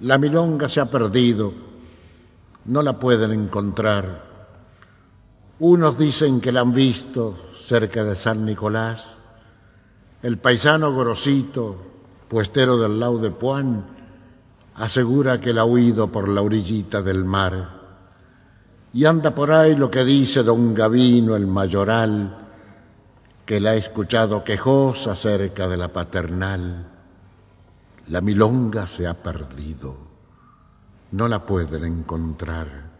La milonga se ha perdido, no la pueden encontrar. Unos dicen que la han visto cerca de San Nicolás. El paisano Gorosito, puestero del Lau de Puan, asegura que la ha oído por la orillita del mar. Y anda por ahí lo que dice don Gavino el mayoral, que la ha escuchado quejosa cerca de la paternal. La milonga se ha perdido, no la pueden encontrar.